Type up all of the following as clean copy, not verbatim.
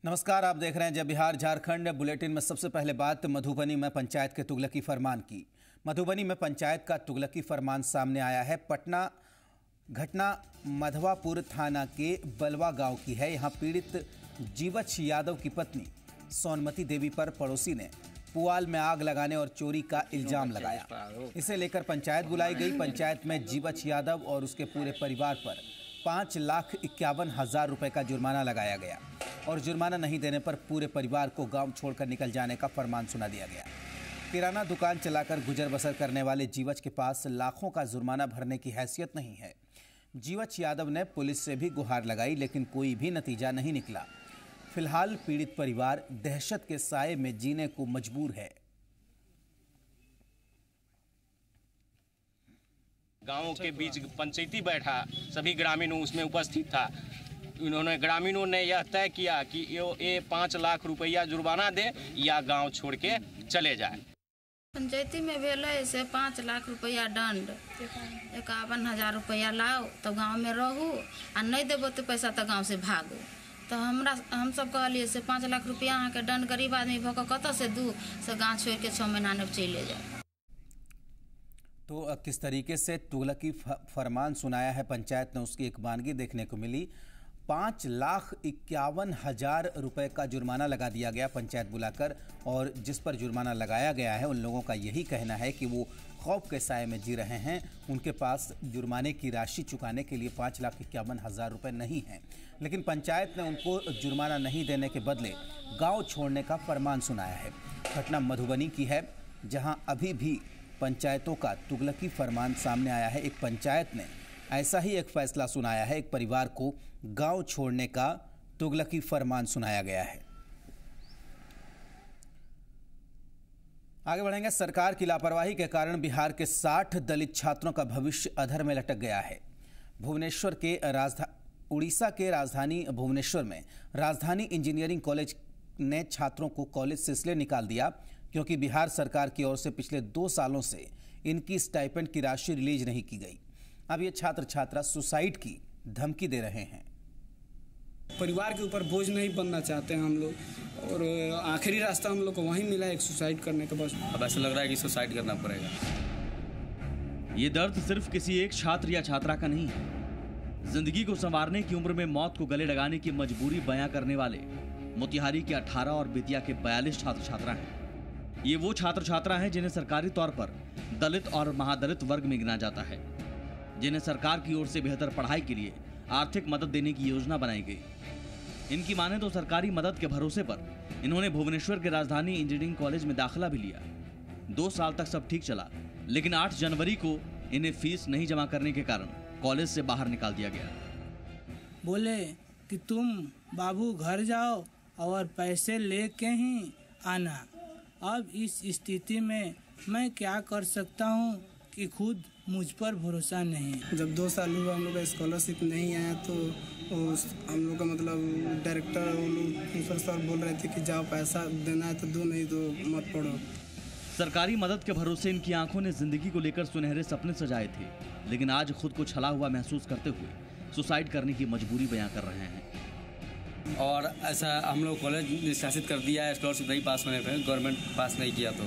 नमस्कार, आप देख रहे हैं जय बिहार झारखंड। बुलेटिन में सबसे पहले बात मधुबनी में पंचायत के तुगलकी फरमान की। मधुबनी में पंचायत का तुगलकी फरमान सामने आया है। पटना घटना मधवापुर थाना के बलवा गांव की है। यहां पीड़ित जीवछ यादव की पत्नी सोनमती देवी पर पड़ोसी ने पुआल में आग लगाने और चोरी का इल्जाम लगाया। इसे लेकर पंचायत बुलाई गई। पंचायत में जीवछ यादव और उसके पूरे परिवार पर 5,51,000 रुपए का जुर्माना लगाया गया और जुर्माना नहीं देने पर पूरे परिवार को गांव छोड़कर निकल जाने का फरमान सुना दिया गया। किराना दुकान चलाकर गुजर बसर करने वाले जीवछ के पास लाखों का जुर्माना भरने की हैसियत नहीं है। जीवछ यादव ने पुलिस से भी गुहार लगाई, लेकिन कोई भी नतीजा नहीं निकला। फिलहाल पीड़ित परिवार दहशत के साए में जीने को मजबूर है। गांव के बीच पंचायती बैठा, सभी ग्रामीणों उसमें उपस्थित था। उन्होंने ग्रामीणों ने यह तय किया कि ये 5 लाख रुपया जुर्माना दे या गांव छोड़ के चले जाए। पंचायती में भेले से 5 लाख रुपया दंड, 51,000 रुपया लाओ तो गांव में रहू, आ नहीं देबो तो पैसा तो गांव से भागो। तो हम सब कहलिए से 5 लाख रुपया अहाँ के दंड, गरीब आदमी भऽ कऽ कतऽ से दू से गाँव छोड़ के 6 महीना में चले जाए। तो किस तरीके से तुगलकी फरमान सुनाया है पंचायत ने, उसकी एक वानगी देखने को मिली। 5,51,000 रुपए का जुर्माना लगा दिया गया पंचायत बुलाकर, और जिस पर जुर्माना लगाया गया है उन लोगों का यही कहना है कि वो खौफ के साए में जी रहे हैं। उनके पास जुर्माने की राशि चुकाने के लिए 5,51,000 रुपए नहीं हैं, लेकिन पंचायत ने उनको जुर्माना नहीं देने के बदले गाँव छोड़ने का फरमान सुनाया है। घटना मधुबनी की है, जहाँ अभी भी पंचायतों का तुगलकी फरमान सामने आया है। एक पंचायत ने ऐसा ही एक फैसला सुनाया है। एक परिवार को गांव छोड़ने का तुगलकी फरमान सुनाया गया है। आगे बढ़ेंगे। सरकार की लापरवाही के कारण बिहार के 60 दलित छात्रों का भविष्य अधर में लटक गया है। उड़ीसा के राजधानी भुवनेश्वर में राजधानी इंजीनियरिंग कॉलेज ने छात्रों को कॉलेज से इसलिए निकाल दिया क्योंकि बिहार सरकार की ओर से पिछले 2 सालों से इनकी स्टाइपेंड की राशि रिलीज नहीं की गई। अब ये छात्र छात्रा सुसाइड की धमकी दे रहे हैं। परिवार के ऊपर बोझ नहीं बनना चाहते हैं हम लोग, और आखिरी रास्ता हम लोग को वहीं मिला है, एक सुसाइड करने का। बस अब ऐसा लग रहा है कि सुसाइड करना पड़ेगा। ये दर्द सिर्फ किसी एक छात्र या छात्रा का नहीं है। जिंदगी को संवारने की उम्र में मौत को गले लगाने की मजबूरी बयां करने वाले मोतिहारी के 18 और बेतिया के 42 छात्र छात्रा हैं। ये वो छात्र छात्रा हैं जिन्हें सरकारी तौर पर दलित और महादलित वर्ग में गिना जाता है, जिन्हें सरकार की ओर से बेहतर पढ़ाई के लिए आर्थिक मदद देने की योजना बनाई गई। इनकी माने तो सरकारी मदद के भरोसे पर इन्होंने भुवनेश्वर के राजधानी इंजीनियरिंग कॉलेज में दाखिला भी लिया। 2 साल तक सब ठीक चला, लेकिन 8 जनवरी को इन्हें फीस नहीं जमा करने के कारण कॉलेज से बाहर निकाल दिया गया। बोले कि तुम बाबू घर जाओ और पैसे लेके ही आना। अब इस स्थिति में मैं क्या कर सकता हूँ कि खुद मुझ पर भरोसा नहीं। जब 2 साल हुआ हम लोग का स्कॉलरशिप नहीं आया, तो हम लोग का मतलब डायरेक्टर प्रिंसिपल सर बोल रहे थे कि जाओ पैसा देना है तो दो, नहीं तो मत पढ़ो। सरकारी मदद के भरोसे इनकी आंखों ने जिंदगी को लेकर सुनहरे सपने सजाए थे, लेकिन आज खुद को छला हुआ महसूस करते हुए सुसाइड करने की मजबूरी बयां कर रहे हैं। और ऐसा हम लोग कॉलेज निष्कासित कर दिया है, स्कॉलरशिप नहीं पास होने पे, गवर्नमेंट पास नहीं किया, तो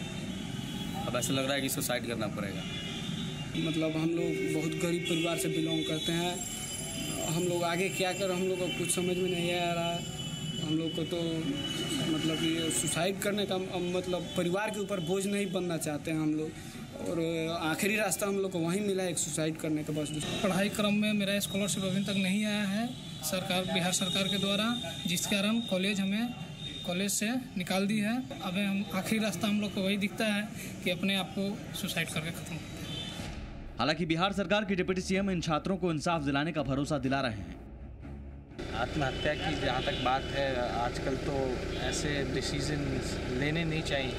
अब ऐसा लग रहा है कि सुसाइड करना पड़ेगा। मतलब हम लोग बहुत गरीब परिवार से बिलोंग करते हैं। हम लोग आगे क्या कर, हम लोग को कुछ समझ में नहीं आ रहा है। हम लोग को तो मतलब ये सुसाइड करने का मतलब परिवार के ऊपर बोझ नहीं बनना चाहते हैं हम लोग, और आखिरी रास्ता हम लोग को वहीं मिला है, एक सुसाइड करने का। बस पढ़ाई क्रम में मेरा स्कॉलरशिप अभी तक नहीं आया है बिहार सरकार के द्वारा, जिस कारण कॉलेज हमें कॉलेज से निकाल दी है। अब हम आखिरी रास्ता हम लोग को वही दिखता है कि अपने आप को सुसाइड करके खत्म करते हैं। हालांकि बिहार सरकार के डिप्टी सीएम इन छात्रों को इंसाफ दिलाने का भरोसा दिला रहे हैं। आत्महत्या की जहाँ तक बात है, आजकल तो ऐसे डिसीजन लेने नहीं चाहिए।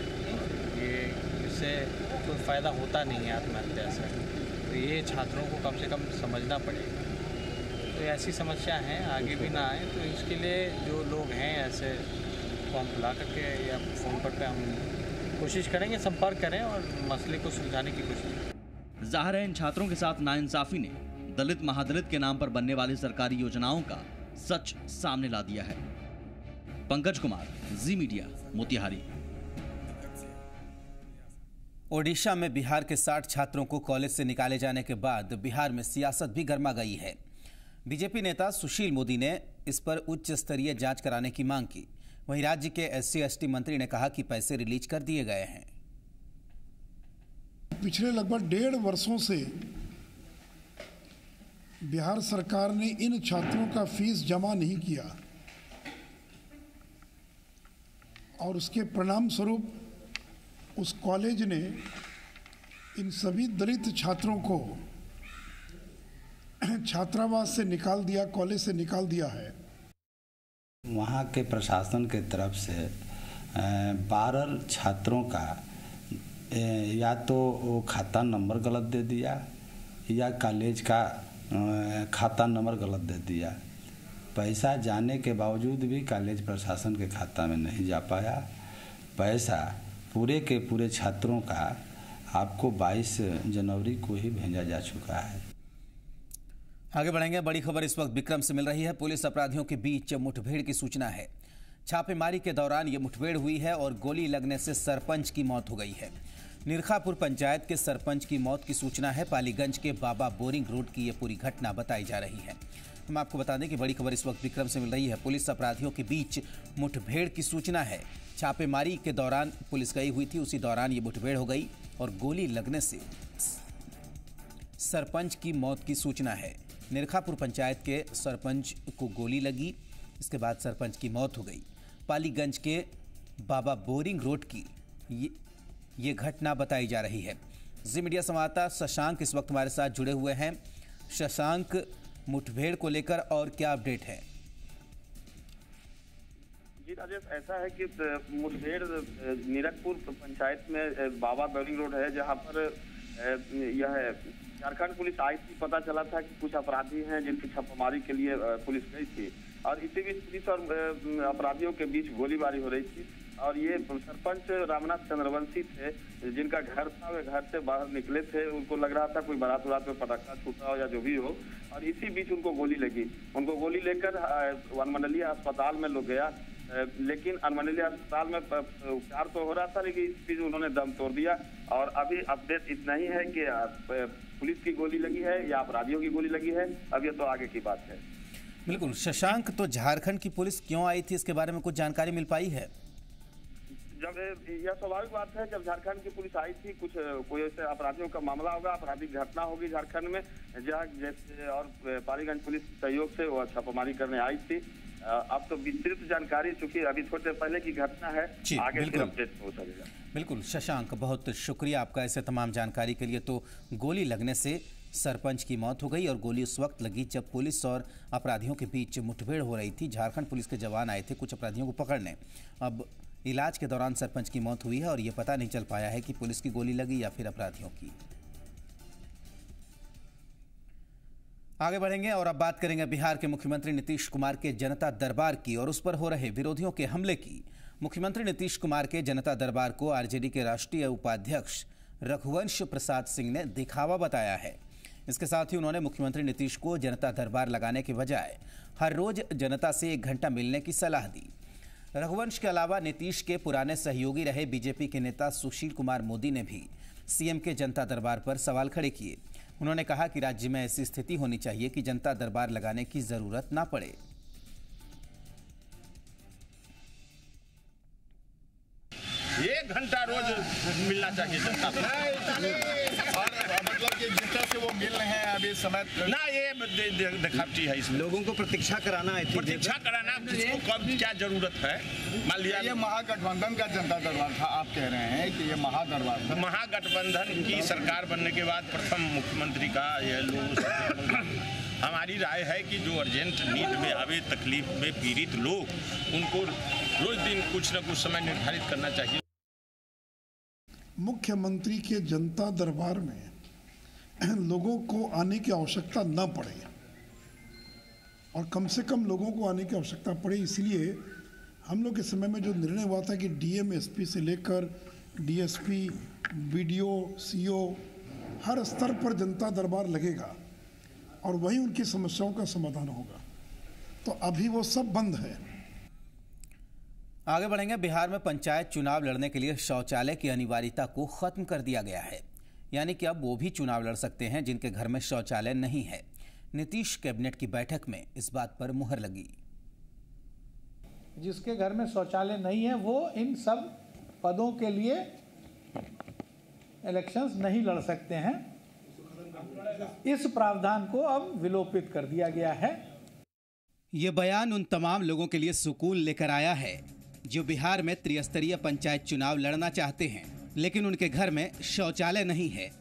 ये इससे कोई फ़ायदा होता नहीं है आत्महत्या से, तो ये छात्रों को कम से कम समझना पड़ेगा। तो ऐसी समस्या हैं, आगे भी ना आए, तो इसके लिए जो लोग हैं ऐसे फॉर्म बुला करके या फ़ोन पर हम कोशिश करेंगे, संपर्क करें और मसले को सुलझाने की कोशिश करें। जाहिर है इन छात्रों के साथ नाइंसाफी ने दलित महादलित के नाम पर बनने वाली सरकारी योजनाओं का सच सामने ला दिया है। पंकज कुमार, जी मीडिया, मोतिहारी। ओडिशा में बिहार के 60 छात्रों को कॉलेज से निकाले जाने के बाद बिहार में सियासत भी गर्मा गई है। बीजेपी नेता सुशील मोदी ने इस पर उच्च स्तरीय जांच कराने की मांग की। वहीं राज्य के SC/ST मंत्री ने कहा कि पैसे रिलीज कर दिए गए हैं। पिछले लगभग 1.5 वर्षों से बिहार सरकार ने इन छात्रों का फीस जमा नहीं किया और उसके परिणाम स्वरूप उस कॉलेज ने इन सभी दलित छात्रों को छात्रावास से निकाल दिया, कॉलेज से निकाल दिया है। वहाँ के प्रशासन के तरफ से 12 छात्रों का या तो वो खाता नंबर गलत दे दिया या कॉलेज का खाता नंबर गलत दे दिया। पैसा जाने के बावजूद भी कॉलेज प्रशासन के खाता में नहीं जा पाया। पैसा पूरे के पूरे छात्रों का आपको 22 जनवरी को ही भेजा जा चुका है। आगे बढ़ेंगे। बड़ी खबर इस वक्त विक्रम से मिल रही है। पुलिस अपराधियों के बीच मुठभेड़ की सूचना है। छापेमारी के दौरान ये मुठभेड़ हुई है और गोली लगने से सरपंच की मौत हो गई है। निरखापुर पंचायत के सरपंच की मौत की सूचना है। पालीगंज के बाबा बोरिंग रोड की ये पूरी घटना बताई जा रही है। हम आपको बता दें कि बड़ी खबर इस वक्त विक्रम से मिल रही है। पुलिस अपराधियों के बीच मुठभेड़ की सूचना है। छापेमारी के दौरान पुलिस गई हुई थी, उसी दौरान ये मुठभेड़ हो गई और गोली लगने से सरपंच की मौत की सूचना है। निरखापुर पंचायत के सरपंच को गोली लगी, इसके बाद सरपंच की मौत हो गई। पालीगंज के बाबा बोरिंग रोड की ये घटना बताई जा रही है। जी मीडिया संवाददाता शशांक इस वक्त हमारे साथ जुड़े हुए हैं। शशांक, मुठभेड़ को लेकर और क्या अपडेट है? जी राजेश, ऐसा है कि मुठभेड़ निरखपुर पंचायत में बाबा बोरिंग रोड है, जहां पर यह झारखंड पुलिस आई थी। पता चला था कि कुछ अपराधी हैं जिनकी छापेमारी के लिए पुलिस गई थी और इसी बीच पुलिस और अपराधियों के बीच गोलीबारी हो रही थी। और ये सरपंच रामनाथ चंद्रवंशी थे, जिनका घर था, वे घर से बाहर निकले थे। उनको लग रहा था कोई बारात उरात में पटाखा छूटा हो या जो भी हो, और इसी बीच उनको गोली लगी। उनको गोली लेकर वनमंडलीय अस्पताल में लोग गया, लेकिन वनमंडलीय अस्पताल में उपचार तो हो रहा था, लेकिन इस बीच उन्होंने दम तोड़ दिया। और अभी अपडेट इतना ही है कि पुलिस की गोली लगी है या अपराधियों की गोली लगी है, अब ये तो आगे की बात है। बिल्कुल शशांक, तो झारखंड की पुलिस क्यों आई थी, इसके बारे में कुछ जानकारी मिल पाई है? जब यह स्वाभाविक बात है, जब झारखंड की पुलिस आई थी, कोई ऐसे अपराधियों का मामला होगा, आपराधिक घटना होगी झारखंड में, जहाँ जैसे और पालीगंज पुलिस सहयोग से वो छापेमारी करने आई थी। अब तो विस्तृत जानकारी, चूंकि अभी थोड़ी देर पहले की घटना है, आगे फिर अपडेट हो सकेगा। बिल्कुल शशांक, बहुत शुक्रिया आपका ऐसे तमाम जानकारी के लिए। तो गोली लगने से सरपंच की मौत हो गई और गोली उस वक्त लगी जब पुलिस और अपराधियों के बीच मुठभेड़ हो रही थी। झारखंड पुलिस के जवान आए थे कुछ अपराधियों को पकड़ने। अब इलाज के दौरान सरपंच की मौत हुई है और ये पता नहीं चल पाया है कि पुलिस की गोली लगी या फिर अपराधियों की। आगे बढ़ेंगे और अब बात करेंगे बिहार के मुख्यमंत्री नीतीश कुमार के जनता दरबार की और उस पर हो रहे विरोधियों के हमले की। मुख्यमंत्री नीतीश कुमार के जनता दरबार को आरजेडी के राष्ट्रीय उपाध्यक्ष रघुवंश प्रसाद सिंह ने दिखावा बताया है। इसके साथ ही उन्होंने मुख्यमंत्री नीतीश को जनता दरबार लगाने के बजाय हर रोज जनता से 1 घंटा मिलने की सलाह दी। रघुवंश के अलावा नीतीश के पुराने सहयोगी रहे बीजेपी के नेता सुशील कुमार मोदी ने भी सीएम के जनता दरबार पर सवाल खड़े किए। उन्होंने कहा कि राज्य में ऐसी स्थिति होनी चाहिए कि जनता दरबार लगाने की जरूरत ना पड़े। 1 घंटा रोज मिलना चाहिए जनता को। और मतलब कि जिस तरह से वो मिल रहे हैं अभी समय ना, ये दिखावटी है। इसमें लोगों को प्रतीक्षा कराना है, प्रतीक्षा कराना किसको कब क्या जरूरत है। मान लिया ये महागठबंधन का जनता दरबार था, आप कह रहे हैं कि ये महादरबार था। महागठबंधन की सरकार बनने के बाद प्रथम मुख्यमंत्री का ये लोग। हमारी राय है कि जो अर्जेंट नीड में आवे, तकलीफ में पीड़ित लोग, उनको रोज दिन कुछ न कुछ समय निर्धारित करना चाहिए। मुख्यमंत्री के जनता दरबार में लोगों को आने की आवश्यकता न पड़े और कम से कम लोगों को आने की आवश्यकता पड़े, इसलिए हम लोग के समय में जो निर्णय हुआ था कि डीएम एसपी से लेकर डीएसपी, बीडीओ, सीओ हर स्तर पर जनता दरबार लगेगा और वहीं उनकी समस्याओं का समाधान होगा। तो अभी वो सब बंद है। आगे बढ़ेंगे। बिहार में पंचायत चुनाव लड़ने के लिए शौचालय की अनिवार्यता को खत्म कर दिया गया है, यानी कि अब वो भी चुनाव लड़ सकते हैं जिनके घर में शौचालय नहीं है। नीतीश कैबिनेट की बैठक में इस बात पर मुहर लगी। जिसके घर में शौचालय नहीं है वो इन सब पदों के लिए इलेक्शंस नहीं लड़ सकते हैं। इस प्रावधान को अब विलोपित कर दिया गया है। ये बयान उन तमाम लोगों के लिए सुकून लेकर आया है जो बिहार में त्रिस्तरीय पंचायत चुनाव लड़ना चाहते हैं, लेकिन उनके घर में शौचालय नहीं है।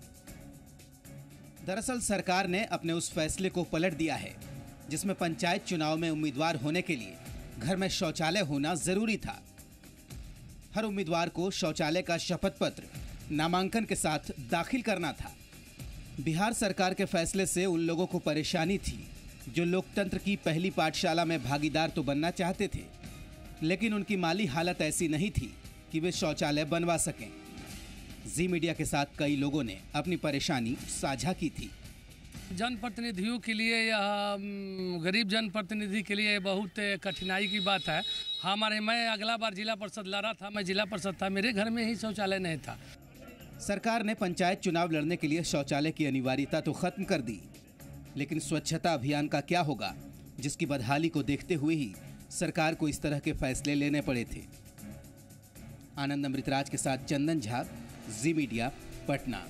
दरअसल सरकार ने अपने उस फैसले को पलट दिया है जिसमें पंचायत चुनाव में उम्मीदवार होने के लिए घर में शौचालय होना जरूरी था। हर उम्मीदवार को शौचालय का शपथ पत्र नामांकन के साथ दाखिल करना था। बिहार सरकार के फैसले से उन लोगों को परेशानी थी जो लोकतंत्र की पहली पाठशाला में भागीदार तो बनना चाहते थे, लेकिन उनकी माली हालत ऐसी नहीं थी कि वे शौचालय बनवा सकें। जी मीडिया के साथ कई लोगों ने अपनी परेशानी साझा की थी। जनप्रतिनिधियों के लिए यह गरीब जनप्रतिनिधि के लिए बहुत कठिनाई की बात है। मैं अगला बार जिला परिषद लड़ा था, मैं जिला परिषद था, मेरे घर में ही शौचालय नहीं था। सरकार ने पंचायत चुनाव लड़ने के लिए शौचालय की अनिवार्यता तो खत्म कर दी, लेकिन स्वच्छता अभियान का क्या होगा, जिसकी बदहाली को देखते हुए ही सरकार को इस तरह के फैसले लेने पड़े थे। आनंद अमृतराज के साथ चंदन झा, जी मीडिया, पटना।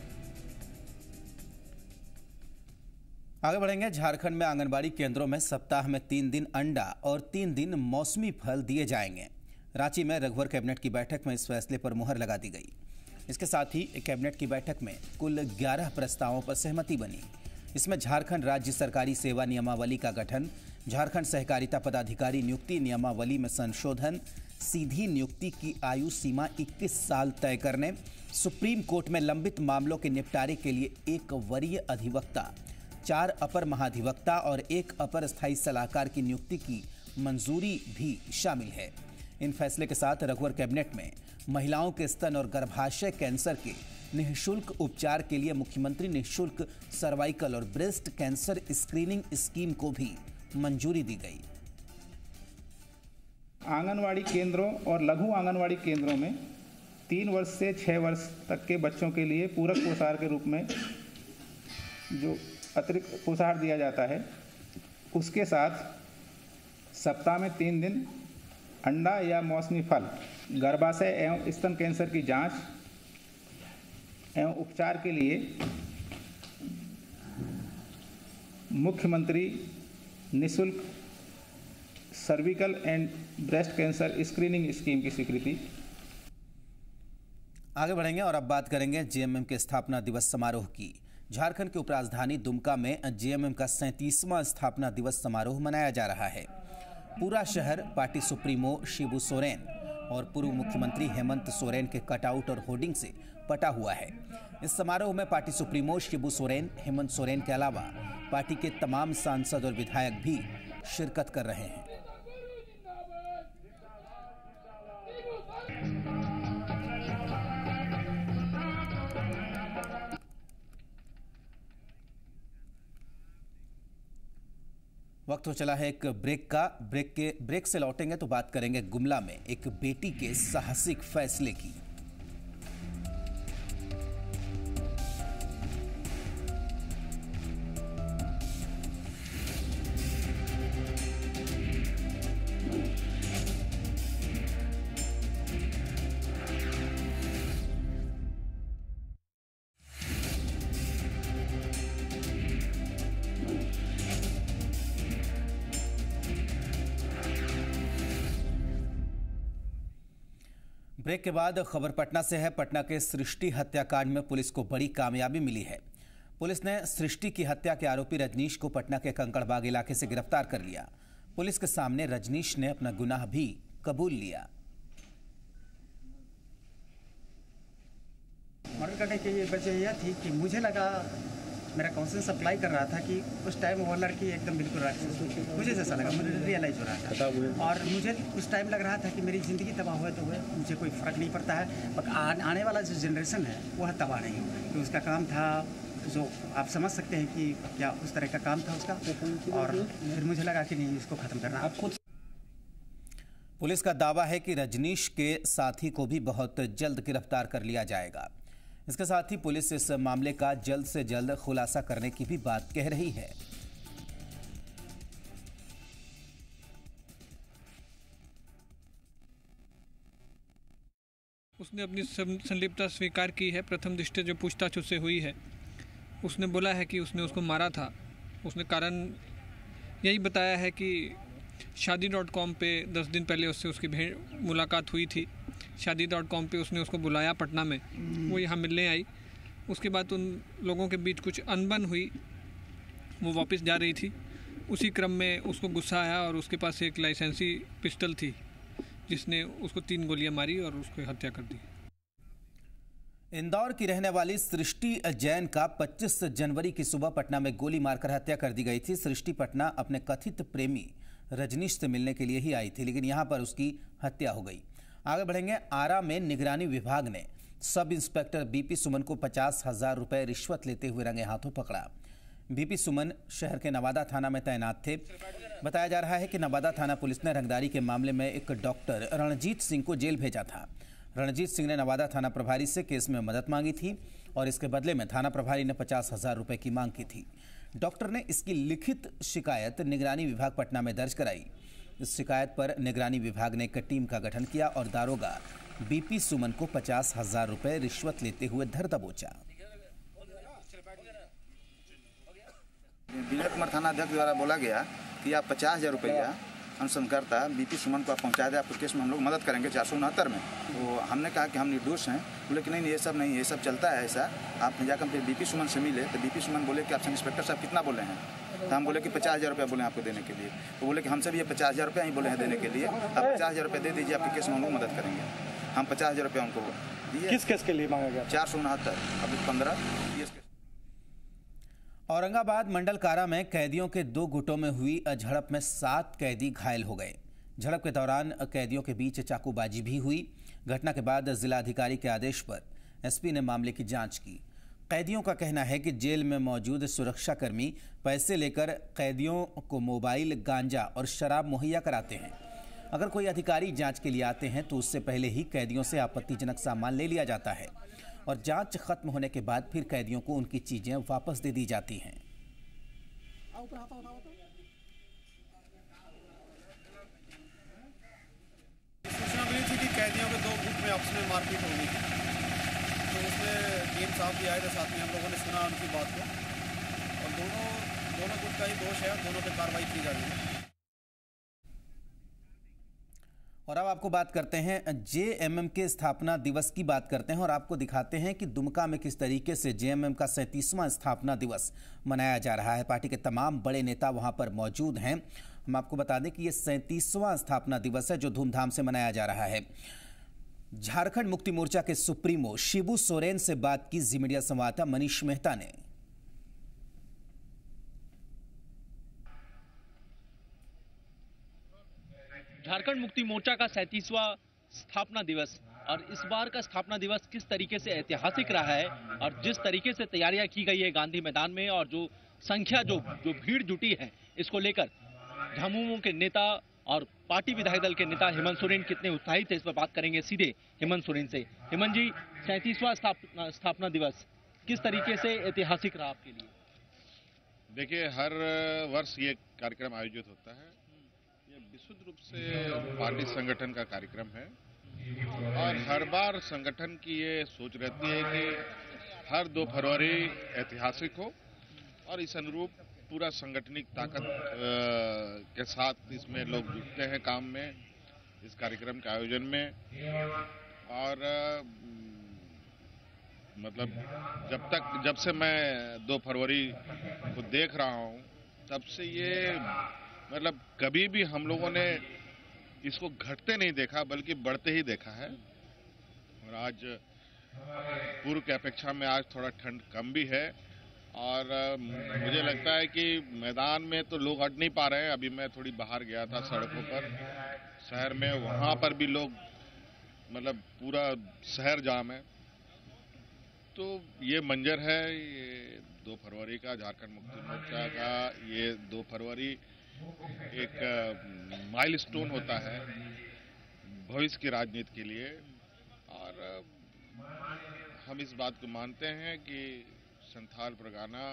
आगे बढ़ेंगे। झारखंड में आंगनबाड़ी केंद्रों में सप्ताह में 3 दिन अंडा और 3 दिन मौसमी फल दिए जाएंगे। रांची में रघुवर कैबिनेट की बैठक में इस फैसले पर मुहर लगा दी गई। इसके साथ ही कैबिनेट की बैठक में कुल 11 प्रस्तावों पर सहमति बनी। इसमें झारखंड राज्य सरकारी सेवा नियमावली का गठन, झारखंड सहकारिता पदाधिकारी नियुक्ति नियमावली में संशोधन, सीधी नियुक्ति की आयु सीमा 21 साल तय करने, सुप्रीम कोर्ट में लंबित मामलों के निपटारे के लिए 1 वरीय अधिवक्ता, 4 अपर महाधिवक्ता और 1 अपर स्थायी सलाहकार की नियुक्ति की मंजूरी भी शामिल है। इन फैसले के साथ रघुवर कैबिनेट में महिलाओं के स्तन और गर्भाशय कैंसर के निःशुल्क उपचार के लिए मुख्यमंत्री निःशुल्क सर्वाइकल और ब्रेस्ट कैंसर स्क्रीनिंग स्कीम को भी मंजूरी दी गई। आंगनवाड़ी केंद्रों और लघु आंगनवाड़ी केंद्रों में 3 वर्ष से 6 वर्ष तक के बच्चों के लिए पूरक पोषाहार के रूप में जो अतिरिक्त पोषाहार दिया जाता है, उसके साथ सप्ताह में 3 दिन अंडा या मौसमी फल, गर्भाशय एवं स्तन कैंसर की जांच एवं उपचार के लिए मुख्यमंत्री निःशुल्क cervical and breast cancer screening scheme की स्वीकृति। आगे बढ़ेंगे और अब बात करेंगे जेएमएम के स्थापना दिवस समारोह की। झारखंड के उपराजधानी दुमका में जेएमएम का 37वां स्थापना दिवस समारोह मनाया जा रहा है। पूरा शहर पार्टी सुप्रीमो शिबू सोरेन और पूर्व मुख्यमंत्री हेमंत सोरेन के कटआउट और होर्डिंग से पटा हुआ है। इस समारोह में पार्टी सुप्रीमो शिबू सोरेन, हेमंत सोरेन के अलावा पार्टी के तमाम सांसद और विधायक भी शिरकत कर रहे हैं। वक्त हो चला है एक ब्रेक का। ब्रेक से लौटेंगे तो बात करेंगे गुमला में एक बेटी के साहसिक फैसले की। ब्रेक के बाद खबर पटना से है। पटना के सृष्टि हत्याकांड में पुलिस को बड़ी कामयाबी मिली है। पुलिस ने सृष्टि की हत्या के आरोपी रजनीश को पटना के कंकड़बाग इलाके से गिरफ्तार कर लिया। पुलिस के सामने रजनीश ने अपना गुनाह भी कबूल लिया। मर्डर करने की वजह यह थी कि मुझे लगा, मेरा काउंसलिंग सप्लाई कर रहा था कि उस टाइम वो लड़की एकदम बिल्कुल राक्षस, मुझे जैसा लगा, मुझे रियलाइज हो रहा था। और मुझे उस टाइम लग रहा था कि मेरी ज़िंदगी तबाह हुए तो हुए, मुझे कोई फ़र्क नहीं पड़ता है। पर आने वाला जो जनरेशन है वह तबाह नहीं हो। तो उसका काम था, जो आप समझ सकते हैं कि क्या उस तरह का काम था उसका। और फिर मुझे लगा कि नहीं, इसको ख़त्म करना। पुलिस का दावा है कि रजनीश के साथी को भी बहुत जल्द गिरफ्तार कर लिया जाएगा। इसके साथ ही पुलिस इस मामले का जल्द से जल्द खुलासा करने की भी बात कह रही है। उसने अपनी संलिप्तता स्वीकार की है। प्रथम दृष्टया जो पूछताछ उससे हुई है, उसने बोला है कि उसने उसको मारा था। उसने कारण यही बताया है कि शादी.com पे 10 दिन पहले उससे उसकी मुलाकात हुई थी। शादी.com पे उसने उसको बुलाया पटना में, वो यहाँ मिलने आई। उसके बाद उन लोगों के बीच कुछ अनबन हुई, वो वापस जा रही थी। उसी क्रम में उसको गुस्सा आया और उसके पास एक लाइसेंसी पिस्टल थी, जिसने उसको 3 गोलियां मारी और उसको हत्या कर दी। इंदौर की रहने वाली सृष्टि जैन का 25 जनवरी की सुबह पटना में गोली मारकर हत्या कर दी गई थी। सृष्टि पटना अपने कथित प्रेमी रजनीश से मिलने के लिए ही आई थी, लेकिन यहां पर उसकी हत्या हो गई। आगे बढ़ेंगे। आरा में निगरानी विभाग ने सब इंस्पेक्टर बीपी सुमन को 50,000 रुपए रिश्वत लेते हुए रंगे हाथों पकड़ा। बीपी सुमन शहर के नवादा थाना में तैनात थे। बताया जा रहा है कि नवादा थाना पुलिस ने रंगदारी के मामले में एक डॉक्टर रणजीत सिंह को जेल भेजा था। रणजीत सिंह ने नवादा थाना प्रभारी से केस में मदद मांगी थी और इसके बदले में थाना प्रभारी ने 50,000 रुपए की मांग की थी। डॉक्टर ने इसकी लिखित शिकायत निगरानी विभाग पटना में दर्ज कराई। इस शिकायत पर निगरानी विभाग ने एक टीम का गठन किया और दारोगा बीपी सुमन को 50,000 रुपए रिश्वत लेते हुए धर दबोचा। विनय कुमार थाना अध्यक्ष द्वारा बोला गया कि आप 50,000 रुपया अनुसंधनकर्ता बीपी सुमन को आप पहुँचा दें, आपके केस में हम लोग मदद करेंगे 469 में। तो हमने कहा कि हम निर्दोष हैं। बोले कि नहीं ये सब नहीं, ये सब चलता है ऐसा। आप जाकर फिर बीपी सुमन से मिले तो बीपी सुमन बोले कि आप इंस्पेक्टर साहब कितना बोले हैं? तो हम बोले कि 50,000 रुपया बोले आपको देने के लिए। तो बोले कि हमसे भी ये 50,000 रुपया ही बोले हैं देने के लिए। आप 50,000 रुपया दे दीजिए, आपके केस में हम लोग मदद करेंगे। हम 50,000 रुपया उनको दिए। किस केस के लिए मांगा गया? 469 अभी 15। औरंगाबाद मंडल कारा में कैदियों के 2 गुटों में हुई झड़प में 7 कैदी घायल हो गए। झड़प के दौरान कैदियों के बीच चाकूबाजी भी हुई। घटना के बाद जिलाधिकारी के आदेश पर एसपी ने मामले की जांच की। कैदियों का कहना है कि जेल में मौजूद सुरक्षाकर्मी पैसे लेकर कैदियों को मोबाइल, गांजा और शराब मुहैया कराते हैं। अगर कोई अधिकारी जांच के लिए आते हैं तो उससे पहले ही कैदियों से आपत्तिजनक सामान ले लिया जाता है और जांच खत्म होने के बाद फिर कैदियों को उनकी चीजें वापस दे दी जाती हैं। सूचना मिली थी कि कैदियों के 2 गुट में आपस में मारपीट हो गई थी, तो उसमें डीएम साहब भी आए थे साथ में। हम लोगों ने सुना उनकी बात को और दोनों गुट का ही दोष है, दोनों पे कार्रवाई की जा रही है। और अब आपको बात करते हैं जेएमएम के स्थापना दिवस की बात करते हैं और आपको दिखाते हैं कि दुमका में किस तरीके से जेएमएम का 37वां स्थापना दिवस मनाया जा रहा है। पार्टी के तमाम बड़े नेता वहां पर मौजूद हैं। हम आपको बता दें कि ये 37वां स्थापना दिवस है जो धूमधाम से मनाया जा रहा है। झारखंड मुक्ति मोर्चा के सुप्रीमो शिबू सोरेन से बात की जी मीडिया संवाददाता मनीष मेहता ने। झारखंड मुक्ति मोर्चा का 37वां स्थापना दिवस और इस बार का स्थापना दिवस किस तरीके से ऐतिहासिक रहा है और जिस तरीके से तैयारियां की गई है गांधी मैदान में और जो संख्या जो भीड़ जुटी है, इसको लेकर झामुमो के नेता और पार्टी विधायक दल के नेता हेमंत सोरेन कितने उत्साहित थे, इस पर बात करेंगे सीधे हेमंत सोरेन से। हेमंत जी, 37वां स्थापना दिवस किस तरीके से ऐतिहासिक रहा आपके लिए? देखिए, हर वर्ष ये कार्यक्रम आयोजित होता है। विशुद्ध रूप से पार्टी संगठन का कार्यक्रम है और हर बार संगठन की ये सोच रहती है कि हर 2 फरवरी ऐतिहासिक हो और इस अनुरूप पूरा संगठनिक ताकत के साथ इसमें लोग जुटते हैं काम में, इस कार्यक्रम के आयोजन में। और मतलब जब से मैं 2 फरवरी को देख रहा हूँ तब से ये मतलब कभी भी हम लोगों ने इसको घटते नहीं देखा बल्कि बढ़ते ही देखा है। और आज पूर्व की अपेक्षा में आज थोड़ा ठंड कम भी है और मुझे लगता है कि मैदान में तो लोग हट नहीं पा रहे हैं। अभी मैं थोड़ी बाहर गया था सड़कों पर, शहर में, वहाँ पर भी लोग मतलब पूरा शहर जाम है। तो ये मंजर है, ये 2 फरवरी का झारखंड मुक्ति मोर्चा का। ये 2 फरवरी एक माइलस्टोन होता है भविष्य की राजनीति के लिए। और हम इस बात को मानते हैं कि संथाल परगना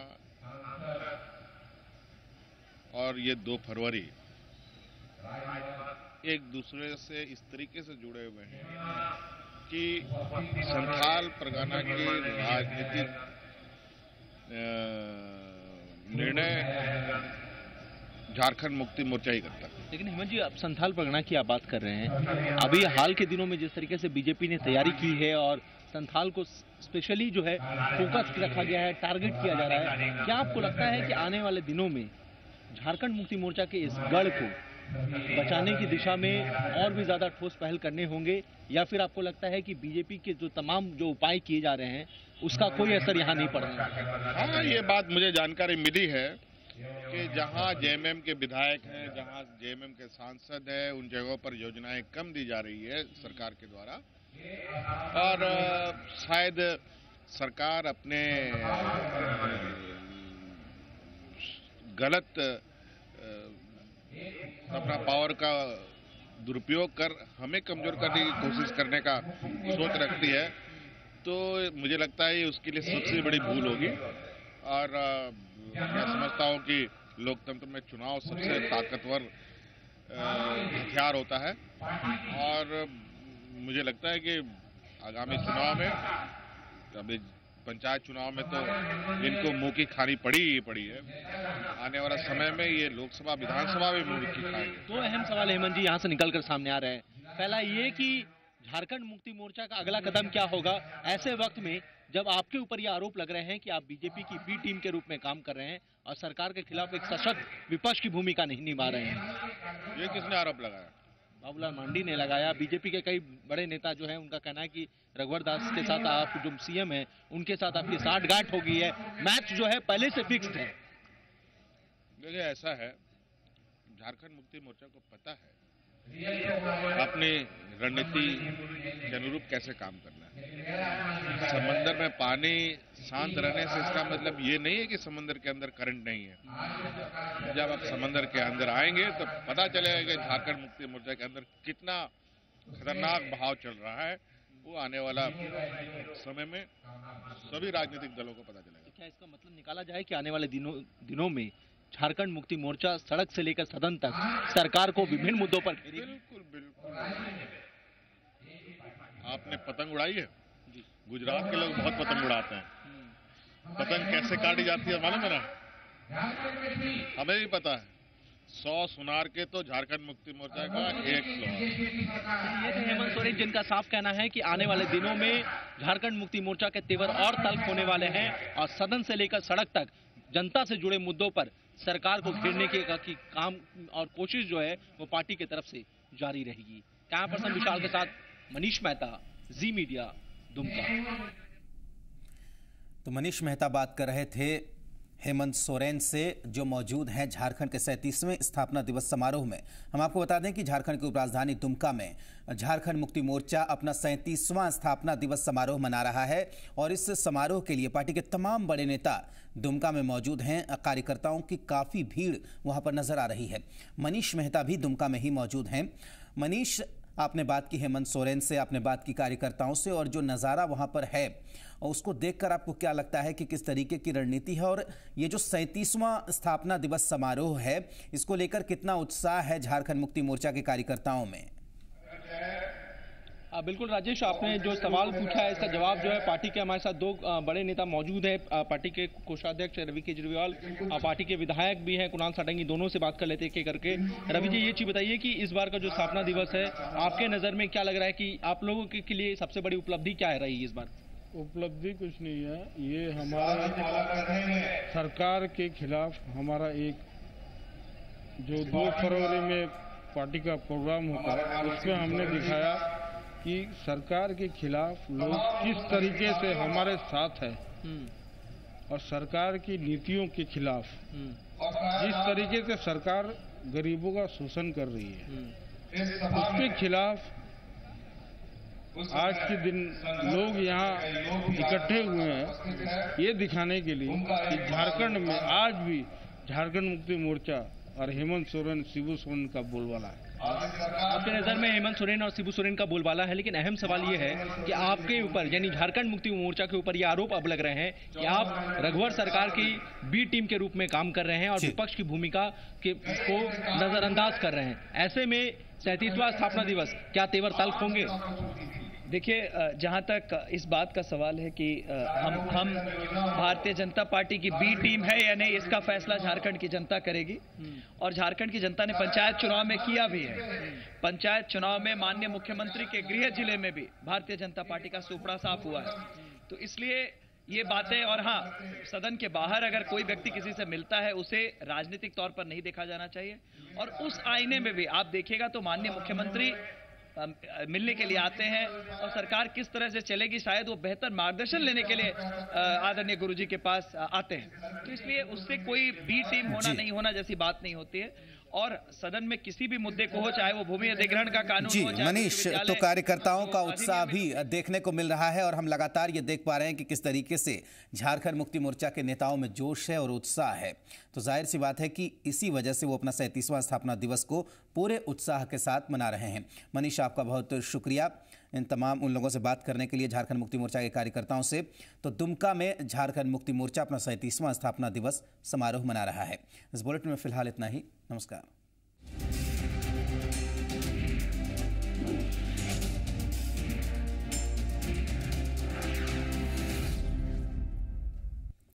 और ये 2 फरवरी एक दूसरे से इस तरीके से जुड़े हुए हैं कि संथाल परगना की राजनीतिक निर्णय झारखंड मुक्ति मोर्चा ही करता है। लेकिन हेमंत जी, आप संथाल परगना की आप बात कर रहे हैं, अभी हाल के दिनों में जिस तरीके से बीजेपी ने तैयारी की है और संथाल को स्पेशली जो है फोकस रखा गया है, टारगेट किया जा रहा है, क्या आपको लगता है कि आने वाले दिनों में झारखंड मुक्ति मोर्चा के इस गढ़ को बचाने की दिशा में और भी ज्यादा ठोस पहल करने होंगे, या फिर आपको लगता है कि बीजेपी के जो तमाम जो उपाय किए जा रहे हैं उसका कोई असर यहाँ नहीं पड़ रहा है? हाँ, ये बात मुझे जानकारी मिली है कि जहाँ जेएमएम के विधायक हैं, जहाँ जेएमएम के सांसद हैं, उन जगहों पर योजनाएं कम दी जा रही है सरकार के द्वारा, और शायद सरकार अपने गलत अपना पावर का दुरुपयोग कर हमें कमजोर करने की कोशिश करने का सोच रखती है, तो मुझे लगता है ये उसके लिए सबसे बड़ी भूल होगी। और मैं समझता हूँ कि लोकतंत्र में चुनाव सबसे ताकतवर हथियार होता है, और मुझे लगता है कि आगामी चुनाव में, अभी पंचायत चुनाव में तो इनको मुंह की खानी पड़ी है, आने वाला समय में ये लोकसभा विधानसभा में मुंह की खाएंगे। 2 अहम सवाल हेमंत जी यहाँ से निकलकर सामने आ रहे हैं। पहला ये कि झारखंड मुक्ति मोर्चा का अगला कदम क्या होगा ऐसे वक्त में जब आपके ऊपर ये आरोप लग रहे हैं कि आप बीजेपी की बी टीम के रूप में काम कर रहे हैं और सरकार के खिलाफ एक सशक्त विपक्ष की भूमिका नहीं निभा रहे हैं? ये किसने आरोप लगाया? बाबूलाल मांडी ने लगाया। बीजेपी के कई बड़े नेता जो हैं उनका कहना है कि रघुवर दास के साथ आप जो सीएम हैं उनके साथ आपकी साठगांठ हो गई है, मैच जो है पहले से फिक्स्ड है। देखिए, ऐसा है, झारखंड मुक्ति मोर्चा को पता है अपनी रणनीति के अनुरूप कैसे काम करना है। समंदर में पानी शांत रहने से इसका मतलब ये नहीं है कि समंदर के अंदर करंट नहीं है। जब आप समंदर के अंदर आएंगे तो पता चलेगा कि झारखंड मुक्ति मोर्चा के अंदर कितना खतरनाक बहाव चल रहा है। वो आने वाला समय में सभी राजनीतिक दलों को पता चलेगा। क्या इसका मतलब निकाला जाए कि आने वाले दिनों में झारखंड मुक्ति मोर्चा सड़क से लेकर सदन तक सरकार को विभिन्न मुद्दों पर घेरेगी? बिल्कुल बिल्कुल। आपने पतंग उड़ाई है? गुजरात के लोग बहुत पतंग उड़ाते हैं। पतंग कैसे काटी जाती है मालूम है ना? हमें भी पता है। 100 सुनार के तो झारखंड मुक्ति मोर्चा का 1 ये थे हेमंत सोरेन, जिनका साफ कहना है कि आने वाले दिनों में झारखंड मुक्ति मोर्चा के तेवर और तल्ख होने वाले हैं और सदन से लेकर सड़क तक जनता से जुड़े मुद्दों पर सरकार को घेरने की काम और कोशिश जो है वो पार्टी की तरफ से जारी रहेगी। कैमरा पर्सन विशाल के साथ मनीष मेहता, जी मीडिया, दुमका। तो मनीष मेहता बात कर रहे थे हेमंत सोरेन से, जो मौजूद हैं झारखंड के 37वें स्थापना दिवस समारोह में। हम आपको बता दें कि झारखंड की उपराजधानी दुमका में झारखंड मुक्ति मोर्चा अपना 37वां स्थापना दिवस समारोह मना रहा है और इस समारोह के लिए पार्टी के तमाम बड़े नेता दुमका में मौजूद हैं। कार्यकर्ताओं की काफ़ी भीड़ वहां पर नजर आ रही है। मनीष मेहता भी दुमका में ही मौजूद हैं। मनीष, आपने बात की हेमंत सोरेन से, आपने बात की कार्यकर्ताओं से, और जो नज़ारा वहां पर है उसको देखकर आपको क्या लगता है कि किस तरीके की रणनीति है, और ये जो 37वां स्थापना दिवस समारोह है इसको लेकर कितना उत्साह है झारखंड मुक्ति मोर्चा के कार्यकर्ताओं में? बिल्कुल राजेश, आपने जो सवाल पूछा है इसका जवाब जो है, पार्टी के हमारे साथ 2 बड़े नेता मौजूद हैं। पार्टी के कोषाध्यक्ष रवि केजरीवाल, पार्टी के विधायक भी हैं कुणाल सारंगी, दोनों से बात कर लेते हैं करके। रवि जी, ये चीज बताइए कि इस बार का जो स्थापना दिवस है आपके नज़र में क्या लग रहा है कि आप लोगों के लिए सबसे बड़ी उपलब्धि क्या है रही इस बार? उपलब्धि कुछ नहीं है, ये हमारा सरकार के खिलाफ हमारा एक जो 2 फरवरी में पार्टी का प्रोग्राम होता है उसमें हमने दिखाया कि सरकार के खिलाफ लोग किस तरीके से हमारे साथ है और सरकार की नीतियों के खिलाफ जिस तरीके से सरकार गरीबों का शोषण कर रही है उसके खिलाफ आज के दिन लोग यहाँ इकट्ठे हुए हैं, ये दिखाने के लिए कि झारखंड में आज भी झारखंड मुक्ति मोर्चा और हेमंत सोरेन, शिबू सोरेन का बोलबाला है। आपके नज़र में हेमंत सोरेन और शिबू सोरेन का बोलबाला है, लेकिन अहम सवाल ये है कि आपके ऊपर यानी झारखंड मुक्ति मोर्चा के ऊपर ये आरोप अब लग रहे हैं कि आप रघुवर सरकार की बी टीम के रूप में काम कर रहे हैं और विपक्ष की भूमिका को नजरअंदाज कर रहे हैं। ऐसे में 37वां स्थापना दिवस क्या तेवर तल्ख होंगे? देखिए, जहाँ तक इस बात का सवाल है कि हम भारतीय जनता पार्टी की बी टीम है या नहीं, इसका फैसला झारखंड की जनता करेगी। और झारखंड की जनता ने पंचायत चुनाव में किया भी है। पंचायत चुनाव में माननीय मुख्यमंत्री के गृह जिले में भी भारतीय जनता पार्टी का सुपड़ा साफ हुआ है। तो इसलिए ये बातें, और हाँ, सदन के बाहर अगर कोई व्यक्ति किसी से मिलता है उसे राजनीतिक तौर पर नहीं देखा जाना चाहिए। और उस आईने में भी आप देखिएगा तो माननीय मुख्यमंत्री मिलने के लिए आते हैं और सरकार किस तरह से चलेगी शायद वो बेहतर मार्गदर्शन लेने के लिए आदरणीय गुरुजी के पास आते हैं। तो इसलिए उससे कोई बी टीम होना नहीं होना जैसी बात नहीं होती है। और सदन में किसी भी मुद्दे को हो, चाहे वो भूमि अधिग्रहण का कानून जी हो, चाहे मनीष, तो कार्यकर्ताओं का उत्साह भी देखने को मिल रहा है और हम लगातार ये देख पा रहे हैं कि किस तरीके से झारखंड मुक्ति मोर्चा के नेताओं में जोश है और उत्साह है। तो जाहिर सी बात है कि इसी वजह से वो अपना 37वां स्थापना दिवस को पूरे उत्साह के साथ मना रहे हैं। मनीष, आपका बहुत शुक्रिया उन लोगों से बात करने के लिए, झारखंड मुक्ति मोर्चा के कार्यकर्ताओं से। तो दुमका में झारखंड मुक्ति मोर्चा अपना 37वां स्थापना दिवस समारोह मना रहा है। इस बुलेटिन में फिलहाल इतना ही। नमस्कार।